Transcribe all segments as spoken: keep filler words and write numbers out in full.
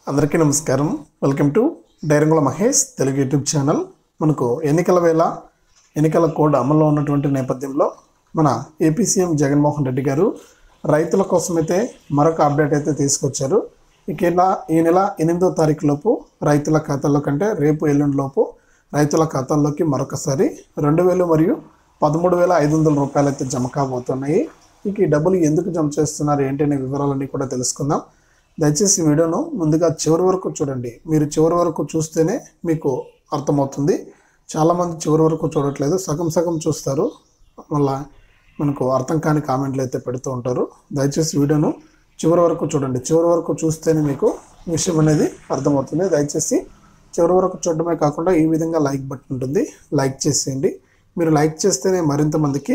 అందరికీ నమస్కారం. Welcome to డైరంగుల మహేష్ తెలుగు యూట్యూబ్ ఛానల్. మనకు ఎన్నికల వేళ ఎన్నికల కోడ్ అమల్లో ఉన్నటువంటి నేపథ్యంలో మన ఏపీ సీఎం జగన్మోహన్ రెడ్డి గారు రైతుల కోసమైతే మరొక అప్డేట్ అయితే తీసుకొచ్చారు. ఇక ఇలా ఈ నెల ఎనిమిదో తారీఖు లోపు రైతుల ఖాతాల్లో కంటే రేపు ఎల్లుండి లోపు రైతుల ఖాతాల్లోకి మరొకసారి రెండు వేలు మరియు పదమూడు వేల ఐదు వందల రూపాయలు అయితే జమ కాబోతున్నాయి. ఇక ఈ డబ్బులు ఎందుకు జమ చేస్తున్నారు ఏంటి అనే వివరాలన్నీ కూడా తెలుసుకుందాం. దయచేసి వీడియోను ముందుగా చివరి వరకు చూడండి. మీరు చివరి వరకు చూస్తేనే మీకు అర్థమవుతుంది. చాలామంది చివరి వరకు చూడట్లేదు, సగం సగం చూస్తారు, మళ్ళీ మనకు అర్థం కాని కామెంట్లు అయితే పెడుతూ ఉంటారు. దయచేసి వీడియోను చివరి వరకు చూడండి. చివరి వరకు చూస్తేనే మీకు విషయం అనేది అర్థమవుతుంది. దయచేసి చివరి వరకు చూడడమే కాకుండా ఈ విధంగా లైక్ బటన్ ఉంటుంది, లైక్ చేసేయండి. మీరు లైక్ చేస్తేనే మరింత మందికి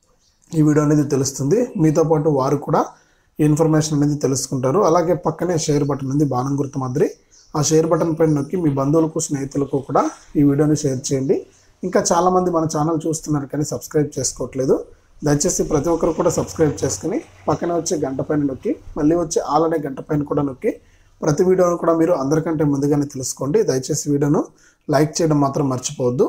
ఈ వీడియో అనేది తెలుస్తుంది. మీతో పాటు వారు కూడా ఇన్ఫర్మేషన్ అనేది తెలుసుకుంటారు. అలాగే పక్కనే షేర్ బటన్ ఉంది, బాణం గుర్తు మాదిరి. ఆ షేర్ బటన్ పైన నొక్కి మీ బంధువులకు స్నేహితులకు కూడా ఈ వీడియోని షేర్ చేయండి. ఇంకా చాలామంది మన ఛానల్ చూస్తున్నారు కానీ సబ్స్క్రైబ్ చేసుకోవట్లేదు. దయచేసి ప్రతి ఒక్కరు కూడా సబ్స్క్రైబ్ చేసుకుని పక్కనే వచ్చే గంట పైన నొక్కి మళ్ళీ వచ్చే ఆల్ అనే గంట పైన కూడా నొక్కి ప్రతి వీడియోను కూడా మీరు అందరికంటే ముందుగానే తెలుసుకోండి. దయచేసి వీడియోను లైక్ చేయడం మాత్రం మర్చిపోవద్దు.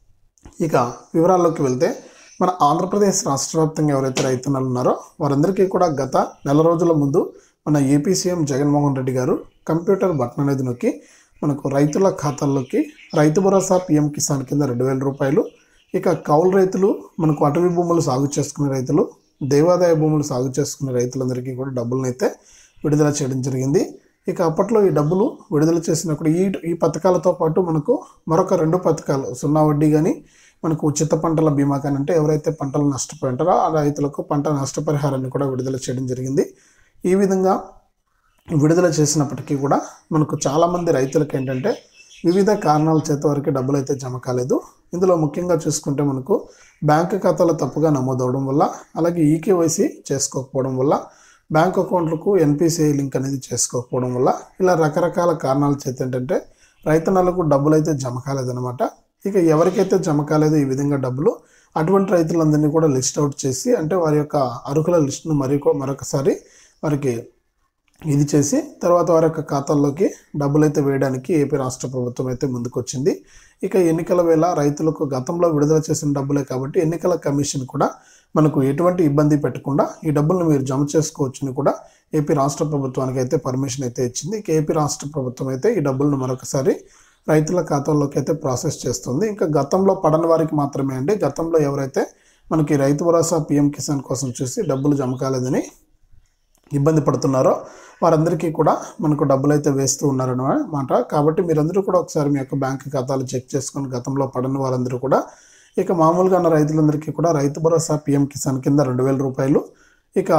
ఇక వివరాల్లోకి వెళ్తే మన ఆంధ్రప్రదేశ్ రాష్ట్ర వ్యాప్తంగా ఎవరైతే రైతన్నలు ఉన్నారో వారందరికీ కూడా గత నెల రోజుల ముందు మన ఏపీ సీఎం జగన్మోహన్ రెడ్డి గారు కంప్యూటర్ బటన్ అనేది నొక్కి మనకు రైతుల ఖాతాల్లోకి రైతు భరోసా పీఎం కిసాన్ కింద రెండు వేల రూపాయలు, ఇక కౌలు రైతులు, మనకు అటవీ భూములు సాగు చేసుకునే రైతులు, దేవాదాయ భూములు సాగు చేసుకునే రైతులందరికీ కూడా డబ్బులను అయితే విడుదల చేయడం జరిగింది. ఇక అప్పట్లో ఈ డబ్బులు విడుదల చేసినప్పుడు ఈ ఈ పథకాలతో పాటు మనకు మరొక రెండు పథకాలు సున్నా వడ్డీ కానీ మనకు ఉచిత పంటల బీమా కానీ, అంటే ఎవరైతే పంటలు నష్టపోయి ఉంటారో ఆ రైతులకు పంట నష్టపరిహారాన్ని కూడా విడుదల చేయడం జరిగింది. ఈ విధంగా విడుదల చేసినప్పటికీ కూడా మనకు చాలామంది రైతులకు ఏంటంటే వివిధ కారణాల చేత వరకు డబ్బులు అయితే జమ కాలేదు. ఇందులో ముఖ్యంగా చూసుకుంటే మనకు బ్యాంకు ఖాతాలో తప్పుగా నమోదవడం వల్ల, అలాగే ఈకేవైసీ చేసుకోకపోవడం వల్ల, బ్యాంక్ అకౌంట్లకు ఎన్పిసిఐ లింక్ అనేది చేసుకోకపోవడం వల్ల, ఇలా రకరకాల కారణాల చేత ఏంటంటే రైతన్నలకు డబ్బులు అయితే జమ కాలేదన్నమాట. ఇక ఎవరికైతే జమ కాలేదో ఈ విధంగా డబ్బులు, అటువంటి రైతులందరినీ కూడా లిస్ట్ అవుట్ చేసి, అంటే వారి యొక్క అర్హుల లిస్టును మరి మరొకసారి వారికి ఇది చేసి తర్వాత వారి యొక్క ఖాతాల్లోకి డబ్బులు అయితే వేయడానికి ఏపీ రాష్ట్ర ప్రభుత్వం అయితే ముందుకొచ్చింది. ఇక ఎన్నికల వేళ రైతులకు గతంలో విడుదల చేసిన డబ్బులే కాబట్టి ఎన్నికల కమిషన్ కూడా మనకు ఎటువంటి ఇబ్బంది పెట్టకుండా ఈ డబ్బులను మీరు జమ చేసుకోవచ్చని కూడా ఏపీ రాష్ట్ర ప్రభుత్వానికి అయితే పర్మిషన్ అయితే ఇచ్చింది. ఇక ఏపీ రాష్ట్ర ప్రభుత్వం అయితే ఈ డబ్బులను మరొకసారి రైతుల ఖాతాల్లోకి అయితే ప్రాసెస్ చేస్తుంది. ఇంకా గతంలో పడని వారికి మాత్రమే అండి. గతంలో ఎవరైతే మనకి రైతు భరోసా పీఎం కిసాన్ కోసం చూసి డబ్బులు జమ కాలేదని ఇబ్బంది పడుతున్నారో వారందరికీ కూడా మనకు డబ్బులు అయితే వేస్తూ ఉన్నారన్నమాట. కాబట్టి మీరందరూ కూడా ఒకసారి మీ యొక్క బ్యాంక్ ఖాతాలు చెక్ చేసుకొని గతంలో పడని వారందరూ కూడా, ఇక మామూలుగా ఉన్న రైతులందరికీ కూడా రైతు భరోసా పీఎం కిసాన్ కింద రెండు వేల రూపాయలు, ఇక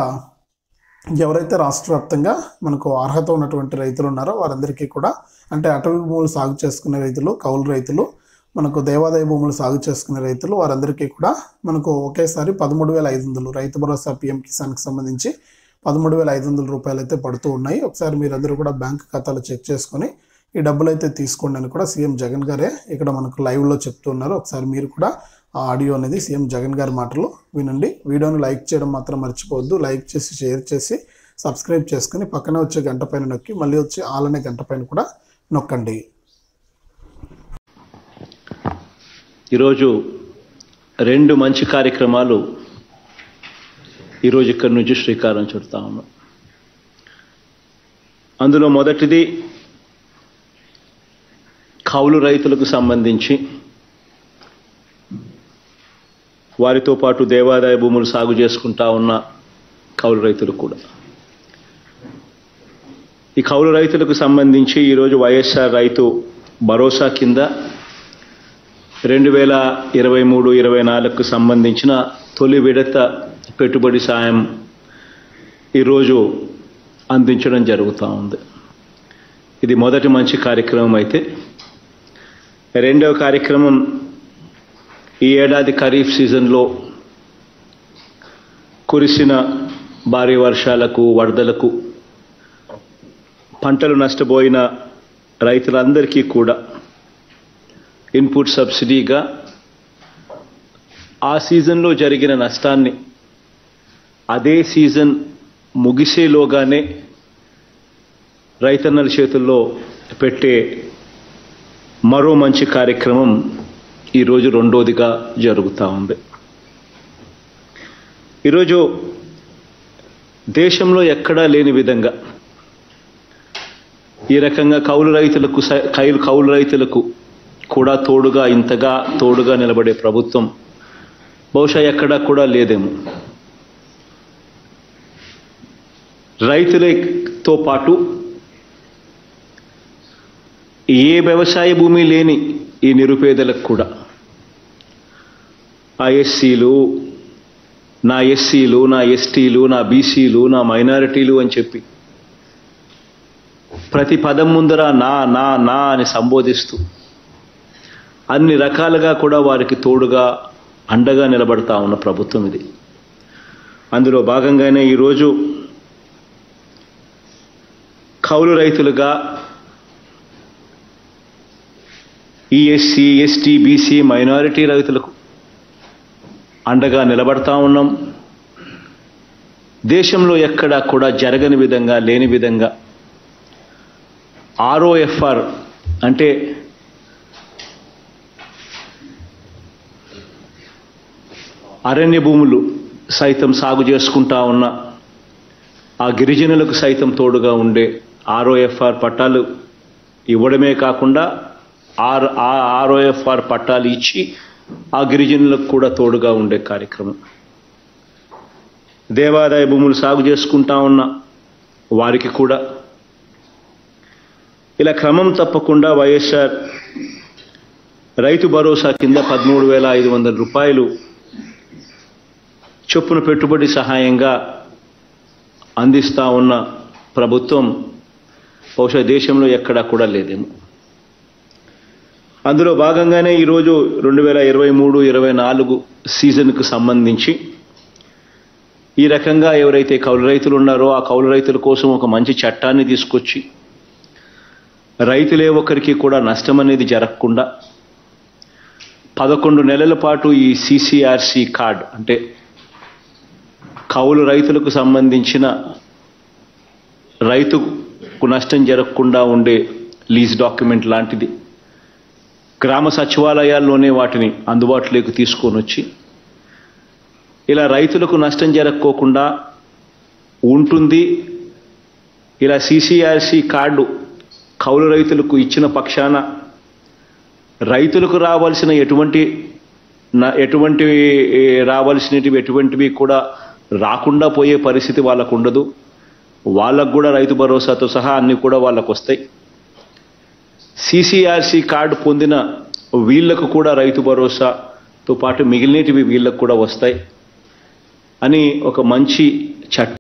ఎవరైతే రాష్ట్ర వ్యాప్తంగా మనకు అర్హత ఉన్నటువంటి రైతులు ఉన్నారో వారందరికీ కూడా, అంటే అటవీ భూములు సాగు చేసుకునే రైతులు, కౌలు రైతులు, మనకు దేవాదాయ భూములు సాగు చేసుకునే రైతులు, వారందరికీ కూడా మనకు ఒకేసారి పదమూడు వేల ఐదు వందలు రైతు భరోసా పీఎం కిసాన్కి సంబంధించి పదమూడు వేల ఐదు వందల రూపాయలు అయితే పడుతూ ఉన్నాయి. ఒకసారి మీరందరూ కూడా బ్యాంక్ ఖాతాలు చెక్ చేసుకొని ఈ డబ్బులు అయితే తీసుకోండి అని కూడా సీఎం జగన్ గారే ఇక్కడ మనకు లైవ్లో చెప్తున్నారు. ఒకసారి మీరు కూడా ఆ ఆడియో అనేది సీఎం జగన్ గారి మాటలు వినండి. వీడియోని లైక్ చేయడం మాత్రం మర్చిపోవద్దు. లైక్ చేసి షేర్ చేసి సబ్స్క్రైబ్ చేసుకుని పక్కనే వచ్చే గంట పైన నొక్కి మళ్ళీ వచ్చి ఆల్ అనే గంట పైన కూడా నొక్కండి. ఈరోజు రెండు మంచి కార్యక్రమాలు ఈరోజు ఇక్కడి నుంచి శ్రీకారం చుడతా ఉన్నాం. అందులో మొదటిది కౌలు రైతులకు సంబంధించి, వారితో పాటు దేవాదాయ భూములు సాగు చేసుకుంటా ఉన్న కౌలు రైతులు కూడా. ఈ కౌలు రైతులకు సంబంధించి ఈరోజు వైఎస్ఆర్ రైతు భరోసా కింద రెండు వేల ఇరవై మూడు ఇరవై నాలుగుకు సంబంధించిన తొలి విడత పెట్టుబడి సాయం ఈరోజు అందించడం జరుగుతూ ఉంది. ఇది మొదటి మంచి కార్యక్రమం. అయితే రెండవ కార్యక్రమం, ఈ ఏడాది ఖరీఫ్ సీజన్లో కురిసిన భారీ వర్షాలకు, వరదలకు పంటలు నష్టపోయిన రైతులందరికీ కూడా ఇన్పుట్ సబ్సిడీగా ఆ సీజన్లో జరిగిన నష్టాన్ని అదే సీజన్ ముగిసేలోగానే రైతన్నల చేతుల్లో పెట్టే మరో మంచి కార్యక్రమం ఈరోజు రెండోదిగా జరుగుతూ ఉంది. ఈరోజు దేశంలో ఎక్కడా లేని విధంగా ఈ రకంగా కౌలు రైతులకు కైలు కౌలు రైతులకు కూడా తోడుగా ఇంతగా తోడుగా నిలబడే ప్రభుత్వం బహుశా ఎక్కడా కూడా లేదేమో. రైతులతో పాటు ఏ వ్యవసాయ భూమి లేని ఈ నిరుపేదలకు కూడా ఆ ఎస్సీలు, నా ఎస్సీలు, నా ఎస్టీలు, నా బీసీలు, నా మైనారిటీలు అని చెప్పి ప్రతి పదం ముందర నా నా నా అని సంబోధిస్తూ అన్ని రకాలుగా కూడా వారికి తోడుగా అండగా నిలబడతా ఉన్న ప్రభుత్వం ఇది. అందులో భాగంగానే ఈరోజు కౌలు రైతులుగా ఈ ఎస్సీ, ఎస్టీ, బీసీ, మైనారిటీ రైతులకు అండగా నిలబడతా ఉన్నాం. దేశంలో ఎక్కడా కూడా జరగని విధంగా లేని విధంగా ఆర్ఓఎఫ్ఆర్ అంటే అరణ్య భూములు సైతం సాగు చేసుకుంటా ఉన్న ఆ గిరిజనులకు సైతం తోడుగా ఉండే ఆర్ఓఎఫ్ఆర్ పట్టాలు ఇవ్వడమే కాకుండా ఆర్ ఆర్ఓఎఫ్ఆర్ పట్టాలు ఇచ్చి ఆ గిరిజనులకు కూడా తోడుగా ఉండే కార్యక్రమం. దేవాదాయ భూములు సాగు చేసుకుంటా ఉన్న వారికి కూడా ఇలా క్రమం తప్పకుండా వైఎస్ఆర్ రైతు భరోసా కింద పదమూడు వేల ఐదు వందల రూపాయలు చొప్పున పెట్టుబడి సహాయంగా అందిస్తూ ఉన్న ప్రభుత్వం బహుశా దేశంలో ఎక్కడా కూడా లేదేమో. అందులో భాగంగానే ఈరోజు రెండు వేల ఇరవై మూడు ఇరవై నాలుగు సీజన్కు సంబంధించి ఈ రకంగా ఎవరైతే కౌలు రైతులు ఉన్నారో ఆ కౌలు రైతుల కోసం ఒక మంచి చట్టాన్ని తీసుకొచ్చి రైతులే ఒకరికి కూడా నష్టం అనేది జరగకుండా పదకొండు నెలల పాటు ఈ సిసిఆర్సి కార్డ్ అంటే కౌలు రైతులకు సంబంధించిన రైతుకు నష్టం జరగకుండా ఉండే లీజ్ డాక్యుమెంట్ లాంటిది గ్రామ సచివాలయాల్లోనే వాటిని అందుబాటులోకి తీసుకొని వచ్చి ఇలా రైతులకు నష్టం జరగకోకుండా ఉంటుంది. ఇలా సిసిఆర్సి కార్డు కౌలు రైతులకు ఇచ్చిన పక్షాన రైతులకు రావాల్సిన ఎటువంటి ఎటువంటి రావాల్సినవి ఎటువంటివి కూడా రాకుండా పోయే పరిస్థితి వాళ్ళకు ఉండదు. వాళ్ళకు కూడా రైతు భరోసాతో సహా అన్నీ కూడా వాళ్ళకు వస్తాయి. సిసిఆర్సి కార్డు పొందిన వీళ్లకు కూడా రైతు భరోసాతో పాటు మిగిలినవి వీళ్ళకు కూడా వస్తాయి అని ఒక మంచి చట్టం